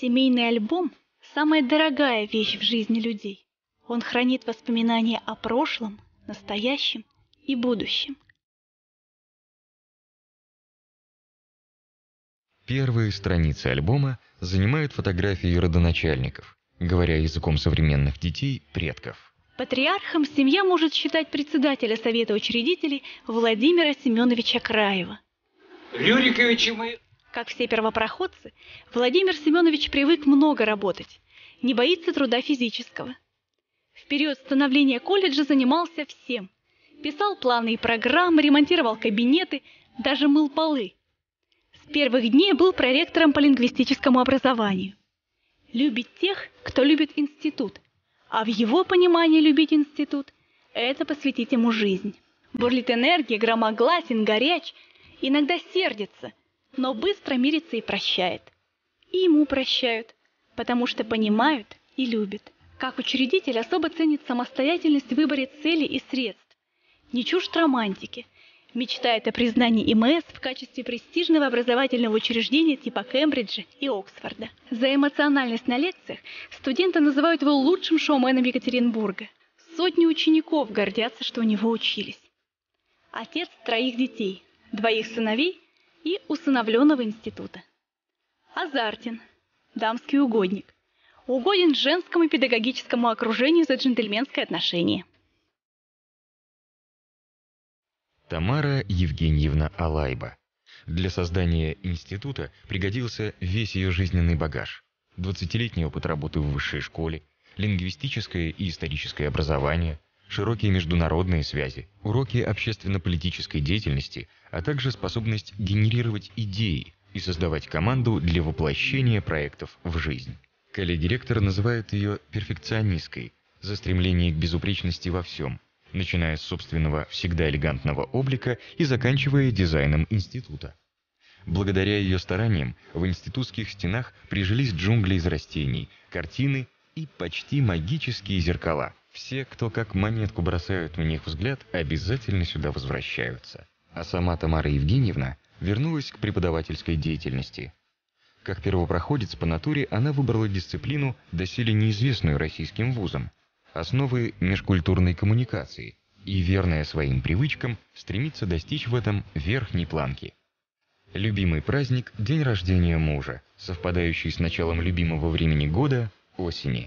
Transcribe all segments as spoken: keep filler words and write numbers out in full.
Семейный альбом – самая дорогая вещь в жизни людей. Он хранит воспоминания о прошлом, настоящем и будущем. Первые страницы альбома занимают фотографии родоначальников, говоря языком современных детей, предков. Патриархом семья может считать председателя Совета учредителей Владимира Семеновича Краева. Рюриковичи мы... Как все первопроходцы, Владимир Семенович привык много работать, не боится труда физического. В период становления колледжа занимался всем. Писал планы и программы, ремонтировал кабинеты, даже мыл полы. С первых дней был проректором по лингвистическому образованию. Любит тех, кто любит институт, а в его понимании любить институт – это посвятить ему жизнь. Бурлит энергия, громогласен, горяч, иногда сердится, но быстро мирится и прощает. И ему прощают, потому что понимают и любят. Как учредитель особо ценит самостоятельность в выборе целей и средств. Не чужд романтики. Мечтает о признании ИМС в качестве престижного образовательного учреждения типа Кембриджа и Оксфорда. За эмоциональность на лекциях студенты называют его лучшим шоуменом Екатеринбурга. Сотни учеников гордятся, что у него учились. Отец троих детей, двоих сыновей и усыновленного института. Азартен, дамский угодник. Угоден женскому педагогическому окружению за джентльменское отношение. Тамара Евгеньевна Алайба. Для создания института пригодился весь ее жизненный багаж. двадцатилетний опыт работы в высшей школе, лингвистическое и историческое образование, широкие международные связи, уроки общественно-политической деятельности, а также способность генерировать идеи и создавать команду для воплощения проектов в жизнь. Коллеги-директор называют ее перфекционисткой за стремление к безупречности во всем, начиная с собственного всегда элегантного облика и заканчивая дизайном института. Благодаря ее стараниям в институтских стенах прижились джунгли из растений, картины и почти магические зеркала. Все, кто как монетку бросают в них взгляд, обязательно сюда возвращаются. А сама Тамара Евгеньевна вернулась к преподавательской деятельности. Как первопроходец по натуре она выбрала дисциплину, доселе неизвестную российским вузам – основы межкультурной коммуникации, и, верная своим привычкам, стремится достичь в этом верхней планки. Любимый праздник – день рождения мужа, совпадающий с началом любимого времени года – осени.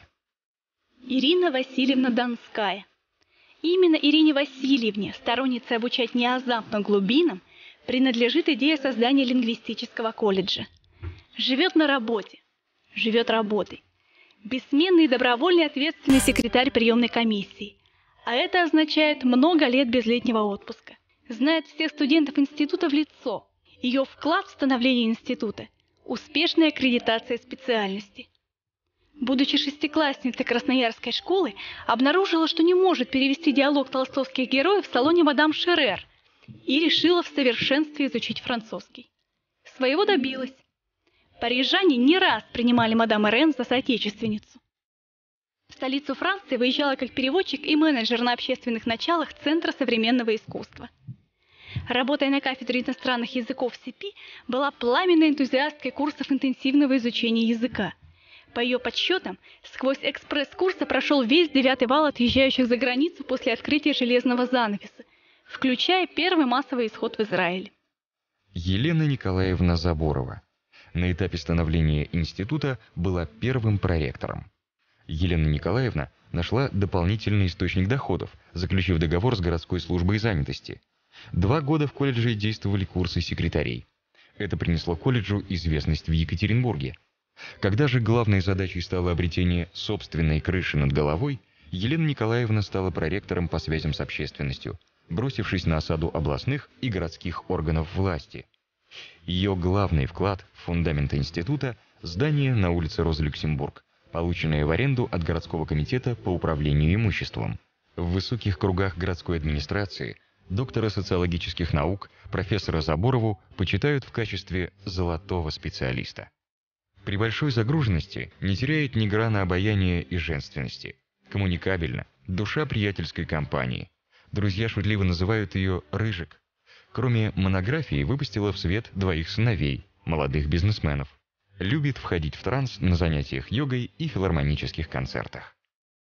Ирина Васильевна Донская. Именно Ирине Васильевне, стороннице обучать не азам, но глубинам, принадлежит идея создания лингвистического колледжа. Живет на работе, живет работой. Бессменный и добровольный ответственный секретарь приемной комиссии. А это означает много лет без летнего отпуска. Знает всех студентов института в лицо. Ее вклад в становление института – успешная аккредитация специальности. Будучи шестиклассницей Красноярской школы, обнаружила, что не может перевести диалог толстовских героев в салоне мадам Шерер и решила в совершенстве изучить французский. Своего добилась. Парижане не раз принимали мадам Эрен за соотечественницу. В столицу Франции выезжала как переводчик и менеджер на общественных началах Центра современного искусства. Работая на кафедре иностранных языков в СИПИ, была пламенной энтузиасткой курсов интенсивного изучения языка. По ее подсчетам, сквозь экспресс-курсы прошел весь девятый вал отъезжающих за границу после открытия железного занавеса, включая первый массовый исход в Израиль. Елена Николаевна Заборова. На этапе становления института была первым проректором. Елена Николаевна нашла дополнительный источник доходов, заключив договор с городской службой занятости. Два года в колледже действовали курсы секретарей. Это принесло колледжу известность в Екатеринбурге. Когда же главной задачей стало обретение собственной крыши над головой, Елена Николаевна стала проректором по связям с общественностью, бросившись на осаду областных и городских органов власти. Ее главный вклад в фундамент института – здание на улице Роза-Люксембург, полученное в аренду от городского комитета по управлению имуществом. В высоких кругах городской администрации доктора социологических наук профессора Заборову почитают в качестве золотого специалиста. При большой загруженности не теряет ни грана обаяния и женственности. Коммуникабельна, душа приятельской компании. Друзья шутливо называют ее «рыжик». Кроме монографии, выпустила в свет двоих сыновей, молодых бизнесменов. Любит входить в транс на занятиях йогой и филармонических концертах.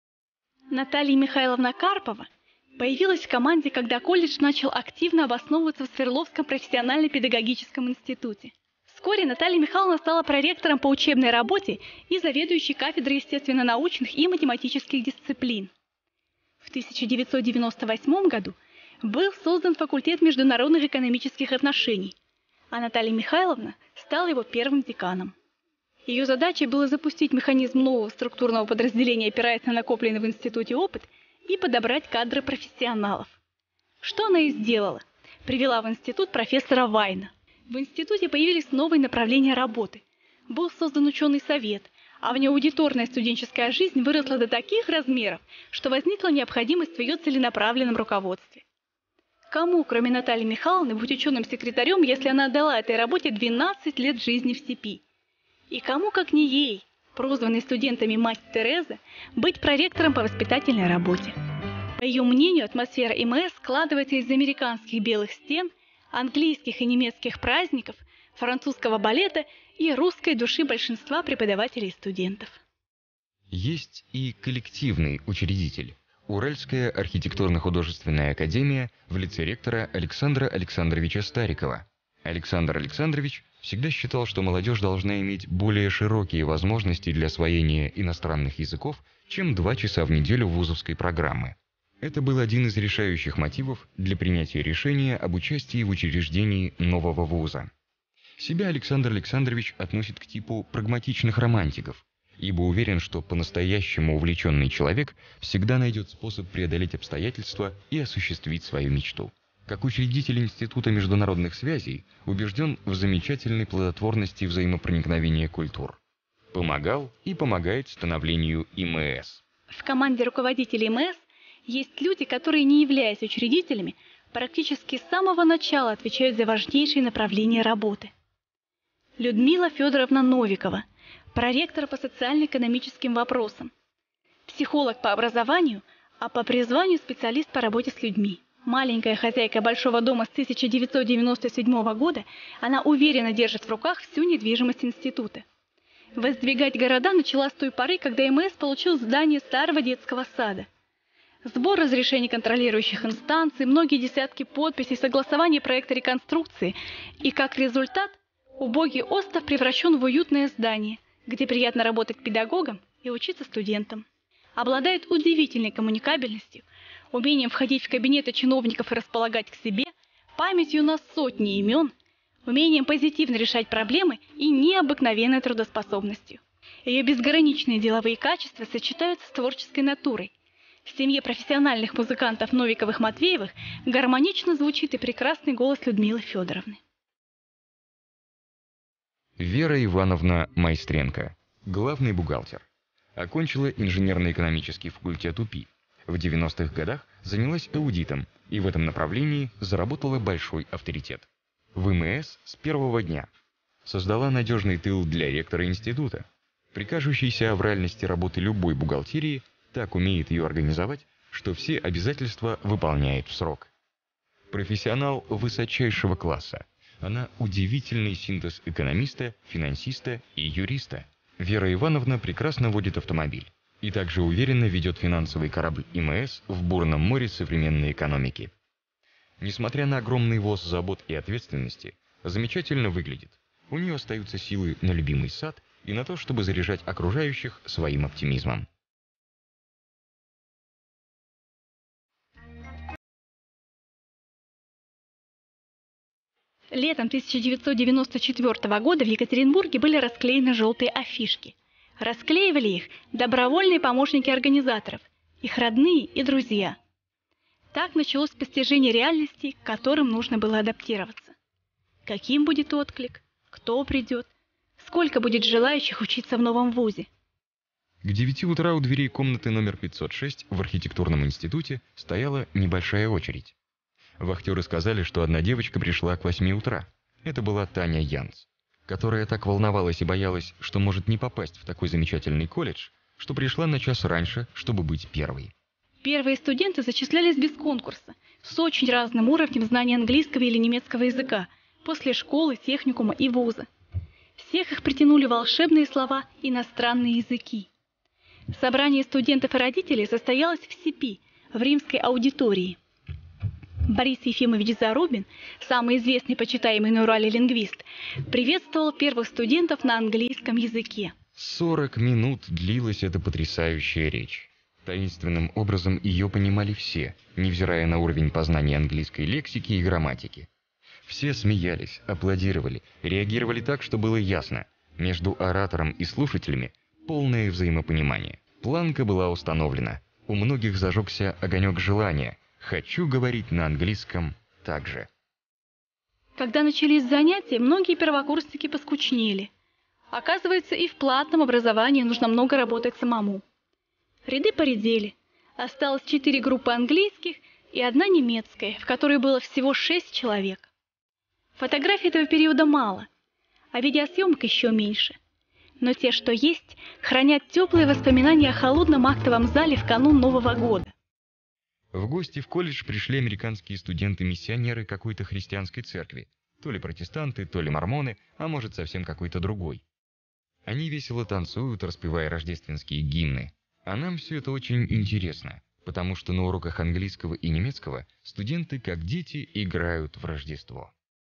Наталья Михайловна Карпова появилась в команде, когда колледж начал активно обосновываться в Свердловском профессионально-педагогическом институте. Вскоре Наталья Михайловна стала проректором по учебной работе и заведующей кафедрой естественно-научных и математических дисциплин. В тысяча девятьсот девяносто восьмом году был создан факультет международных экономических отношений, а Наталья Михайловна стала его первым деканом. Ее задачей было запустить механизм нового структурного подразделения, опираясь на накопленный в институте опыт, и подобрать кадры профессионалов. Что она и сделала. Привела в институт профессора Вайна. В институте появились новые направления работы. Был создан ученый совет, а внеаудиторная студенческая жизнь выросла до таких размеров, что возникла необходимость в ее целенаправленном руководстве. Кому, кроме Натальи Михайловны, быть ученым секретарем, если она отдала этой работе двенадцать лет жизни в степи? И кому, как не ей, прозванной студентами мать Тереза, быть проректором по воспитательной работе? По ее мнению, атмосфера ИМС складывается из американских белых стен, английских и немецких праздников, французского балета и русской души большинства преподавателей и студентов. Есть и коллективный учредитель – Уральская архитектурно-художественная академия в лице ректора Александра Александровича Старикова. Александр Александрович всегда считал, что молодежь должна иметь более широкие возможности для освоения иностранных языков, чем два часа в неделю вузовской программы. Это был один из решающих мотивов для принятия решения об участии в учреждении нового вуза. Себя Александр Александрович относит к типу прагматичных романтиков, ибо уверен, что по-настоящему увлеченный человек всегда найдет способ преодолеть обстоятельства и осуществить свою мечту. Как учредитель Института международных связей, убежден в замечательной плодотворности взаимопроникновения культур. Помогал и помогает становлению ИМС. В команде руководителей ИМС есть люди, которые, не являясь учредителями, практически с самого начала отвечают за важнейшие направления работы. Людмила Федоровна Новикова, проректор по социально-экономическим вопросам, психолог по образованию, а по призванию специалист по работе с людьми. Маленькая хозяйка большого дома с тысяча девятьсот девяносто седьмого года, она уверенно держит в руках всю недвижимость института. Воздвигать города начала с той поры, когда ИМС получил здание старого детского сада. Сбор разрешений контролирующих инстанций, многие десятки подписей, согласование проекта реконструкции, и как результат убогий остров превращен в уютное здание, где приятно работать педагогам и учиться студентам. Обладает удивительной коммуникабельностью, умением входить в кабинеты чиновников и располагать к себе, памятью на сотни имен, умением позитивно решать проблемы и необыкновенной трудоспособностью. Ее безграничные деловые качества сочетаются с творческой натурой. В семье профессиональных музыкантов Новиковых-Матвеевых гармонично звучит и прекрасный голос Людмилы Федоровны. Вера Ивановна Майстренко, главный бухгалтер. Окончила инженерно-экономический факультет УПИ. В девяностых годах занялась аудитом и в этом направлении заработала большой авторитет. В ИМС с первого дня. Создала надежный тыл для ректора института. При кажущейся авральности работы любой бухгалтерии так умеет ее организовать, что все обязательства выполняет в срок. Профессионал высочайшего класса. Она удивительный синтез экономиста, финансиста и юриста. Вера Ивановна прекрасно водит автомобиль и также уверенно ведет финансовый корабль ИМС в бурном море современной экономики. Несмотря на огромный воз забот и ответственности, замечательно выглядит. У нее остаются силы на любимый сад и на то, чтобы заряжать окружающих своим оптимизмом. Летом тысяча девятьсот девяносто четвёртого года в Екатеринбурге были расклеены желтые афишки. Расклеивали их добровольные помощники организаторов, их родные и друзья. Так началось постижение реальности, к которым нужно было адаптироваться. Каким будет отклик? Кто придет? Сколько будет желающих учиться в новом вузе? К девяти утра у дверей комнаты номер пятьсот шесть в архитектурном институте стояла небольшая очередь. Вахтеры сказали, что одна девочка пришла к восьми утра. Это была Таня Янц, которая так волновалась и боялась, что может не попасть в такой замечательный колледж, что пришла на час раньше, чтобы быть первой. Первые студенты зачислялись без конкурса, с очень разным уровнем знания английского или немецкого языка, после школы, техникума и вуза. Всех их притянули волшебные слова «иностранные языки». Собрание студентов и родителей состоялось в Сипи, в римской аудитории. Борис Ефимович Зарубин, самый известный почитаемый на Урале лингвист, приветствовал первых студентов на английском языке. Сорок минут длилась эта потрясающая речь. Таинственным образом ее понимали все, невзирая на уровень познания английской лексики и грамматики. Все смеялись, аплодировали, реагировали так, что было ясно. Между оратором и слушателями полное взаимопонимание. Планка была установлена. У многих зажегся огонек желания. Хочу говорить на английском так же. Когда начались занятия, многие первокурсники поскучнели. Оказывается, и в платном образовании нужно много работать самому. Ряды поредели. Осталось четыре группы английских и одна немецкая, в которой было всего шесть человек. Фотографий этого периода мало, а видеосъемок еще меньше. Но те, что есть, хранят теплые воспоминания о холодном актовом зале в канун Нового года. В гости в колледж пришли американские студенты-миссионеры какой-то христианской церкви. То ли протестанты, то ли мормоны, а может совсем какой-то другой. Они весело танцуют, распевая рождественские гимны. А нам все это очень интересно, потому что на уроках английского и немецкого студенты, как дети, играют в Рождество.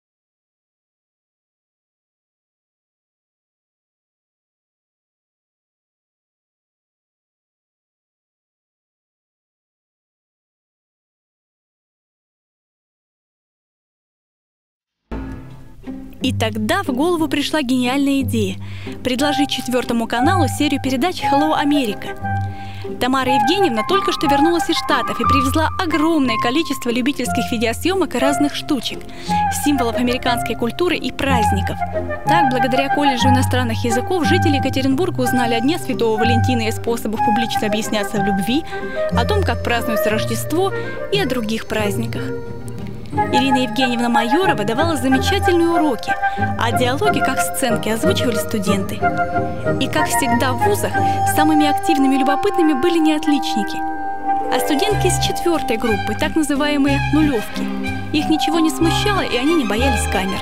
И тогда в голову пришла гениальная идея – предложить четвертому каналу серию передач «Hello, Америка». Тамара Евгеньевна только что вернулась из Штатов и привезла огромное количество любительских видеосъемок и разных штучек, символов американской культуры и праздников. Так, благодаря колледжу иностранных языков, жители Екатеринбурга узнали о Дне Святого Валентина и способах публично объясняться в любви, о том, как празднуется Рождество и о других праздниках. Ирина Евгеньевна Майорова давала замечательные уроки, а диалоги, как сценки, озвучивали студенты. И, как всегда в вузах, самыми активными и любопытными были не отличники, а студентки из четвертой группы, так называемые нулевки. Их ничего не смущало, и они не боялись камер.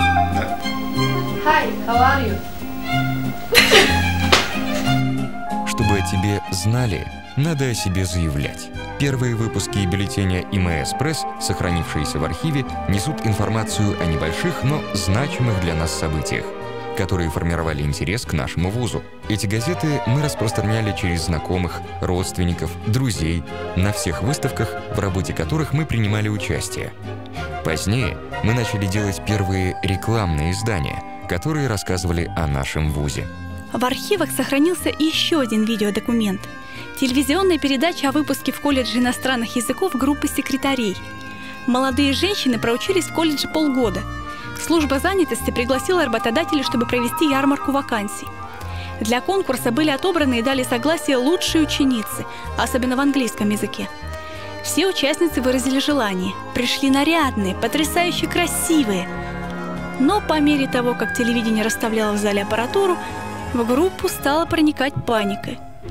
Hi, how are you? Чтобы о тебе знали, надо о себе заявлять. Первые выпуски бюллетеня ИМС Пресс, сохранившиеся в архиве, несут информацию о небольших, но значимых для нас событиях, которые формировали интерес к нашему вузу. Эти газеты мы распространяли через знакомых, родственников, друзей, на всех выставках, в работе которых мы принимали участие. Позднее мы начали делать первые рекламные издания, которые рассказывали о нашем вузе. В архивах сохранился еще один видеодокумент – телевизионная передача о выпуске в колледже иностранных языков группы секретарей. Молодые женщины проучились в колледже полгода. Служба занятости пригласила работодателей, чтобы провести ярмарку вакансий. Для конкурса были отобраны и дали согласие лучшие ученицы, особенно в английском языке. Все участницы выразили желание. Пришли нарядные, потрясающе красивые. Но по мере того, как телевидение расставляло в зале аппаратуру, в группу стала проникать паника.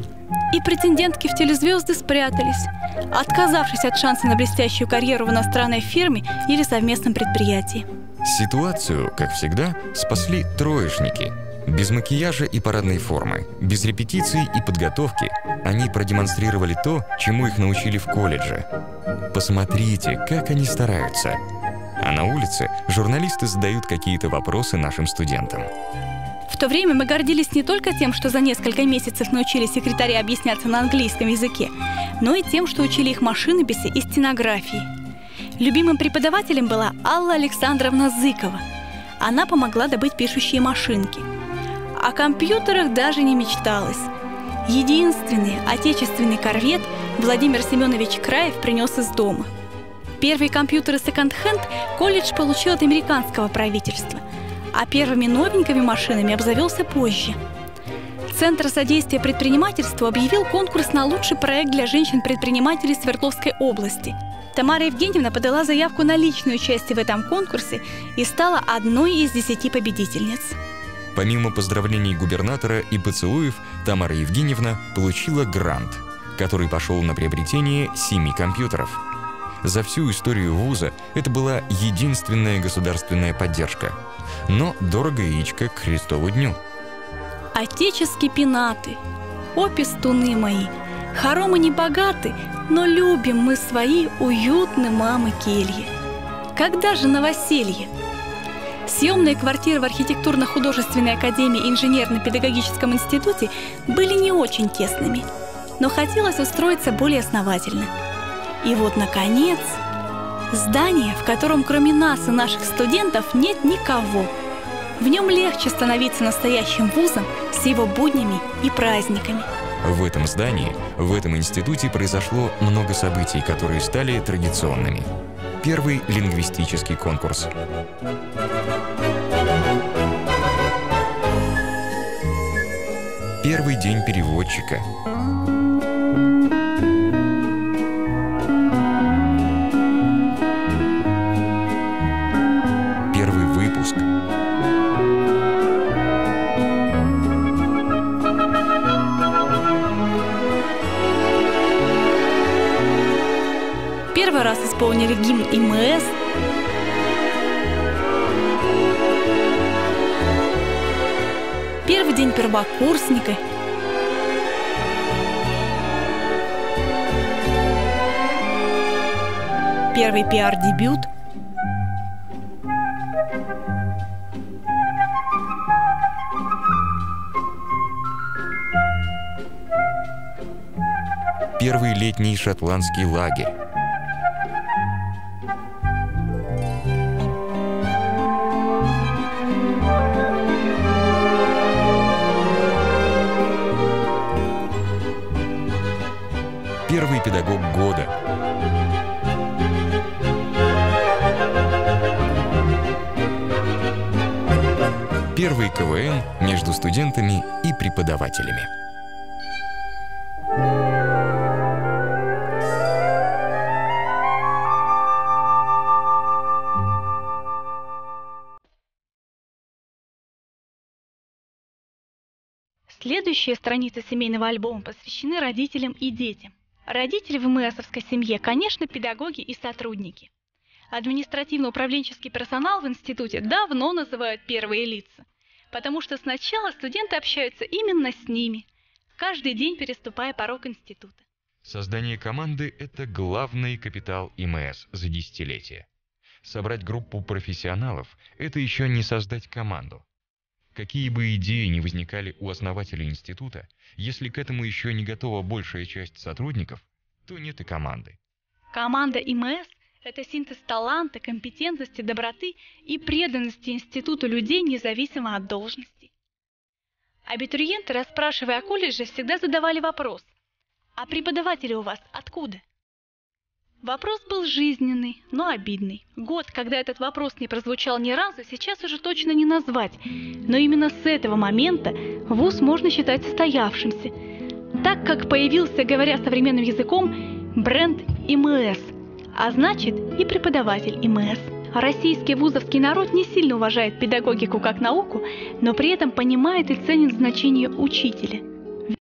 И претендентки в телезвезды спрятались, отказавшись от шанса на блестящую карьеру в иностранной фирме или совместном предприятии. Ситуацию, как всегда, спасли троечники. Без макияжа и парадной формы, без репетиций и подготовки они продемонстрировали то, чему их научили в колледже. Посмотрите, как они стараются. А на улице журналисты задают какие-то вопросы нашим студентам. В то время мы гордились не только тем, что за несколько месяцев научили секретаря объясняться на английском языке, но и тем, что учили их машинописи и стенографии. Любимым преподавателем была Алла Александровна Зыкова. Она помогла добыть пишущие машинки. О компьютерах даже не мечталось. Единственный отечественный корвет Владимир Семенович Краев принес из дома. Первые компьютеры секонд-хенд колледж получил от американского правительства, а первыми новенькими машинами обзавелся позже. Центр содействия предпринимательству объявил конкурс на лучший проект для женщин-предпринимателей Свердловской области. Тамара Евгеньевна подала заявку на личное участие в этом конкурсе и стала одной из десяти победительниц. Помимо поздравлений губернатора и поцелуев, Тамара Евгеньевна получила грант, который пошел на приобретение семи компьютеров. За всю историю вуза это была единственная государственная поддержка. Но дорого яичко к Христову дню. Отеческие пенаты, о пестуны мои, хоромы не богаты, но любим мы свои уютные мамы кельи. Когда же новоселье? Съемные квартиры в архитектурно-художественной академии и инженерно-педагогическом институте были не очень тесными, но хотелось устроиться более основательно. И вот, наконец, здание, в котором кроме нас и наших студентов нет никого. В нем легче становиться настоящим вузом с его буднями и праздниками. В этом здании, в этом институте произошло много событий, которые стали традиционными. Первый лингвистический конкурс. Первый день переводчика. Первый выпуск. Первый раз исполнили гимн ИМС. Первый день первокурсника. Первый пиар-дебют. Первый летний шотландский лагерь. Первый педагог года. Первый КВН между студентами и преподавателями. Следующие страницы семейного альбома посвящены родителям и детям. Родители в ИМСовской семье, конечно, педагоги и сотрудники. Административно-управленческий персонал в институте давно называют первые лица, потому что сначала студенты общаются именно с ними, каждый день переступая порог института. Создание команды – это главный капитал ИМС за десятилетия. Собрать группу профессионалов – это еще не создать команду. Какие бы идеи ни возникали у основателей института, если к этому еще не готова большая часть сотрудников, то нет и команды. Команда ИМС – это синтез таланта, компетентности, доброты и преданности институту людей, независимо от должности. Абитуриенты, расспрашивая о колледже, всегда задавали вопрос: «А преподаватели у вас откуда?» Вопрос был жизненный, но обидный. Год, когда этот вопрос не прозвучал ни разу, сейчас уже точно не назвать. Но именно с этого момента вуз можно считать состоявшимся, так как появился, говоря современным языком, бренд ИМС, а значит и преподаватель ИМС. Российский вузовский народ не сильно уважает педагогику как науку, но при этом понимает и ценит значение учителя.